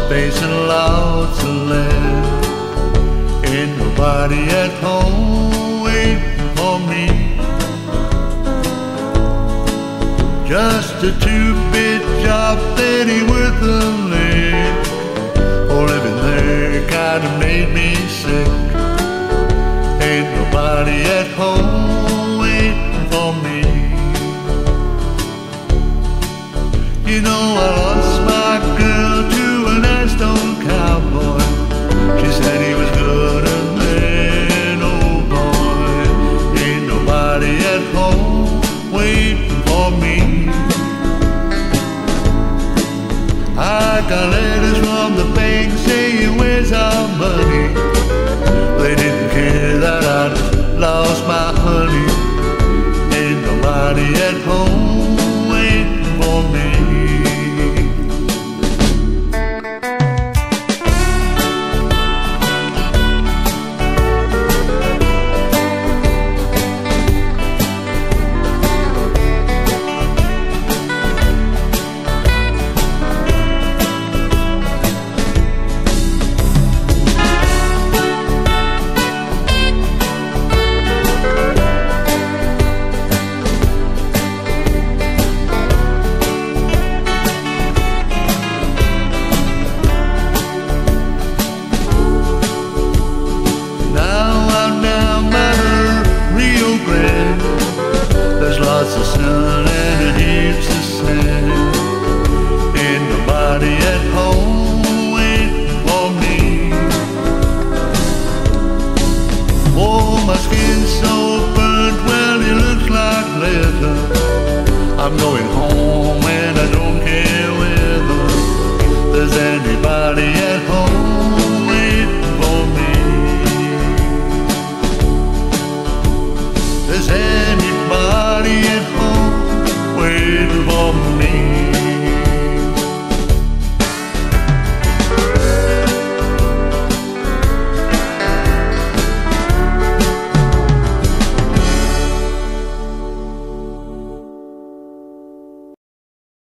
facing lots of land. Ain't nobody at home waiting for me. Just a two-bit job that ain't worth a lick. Oh, living there kinda made me sick. Ain't nobody at home waiting for me. You know I lost my girl to an Aston cowboy. She said he was good and then, oh boy, ain't nobody at home waiting for me. I got letters from the bank saying where's our money. They didn't care that I'd lost my honey. Ain't nobody at home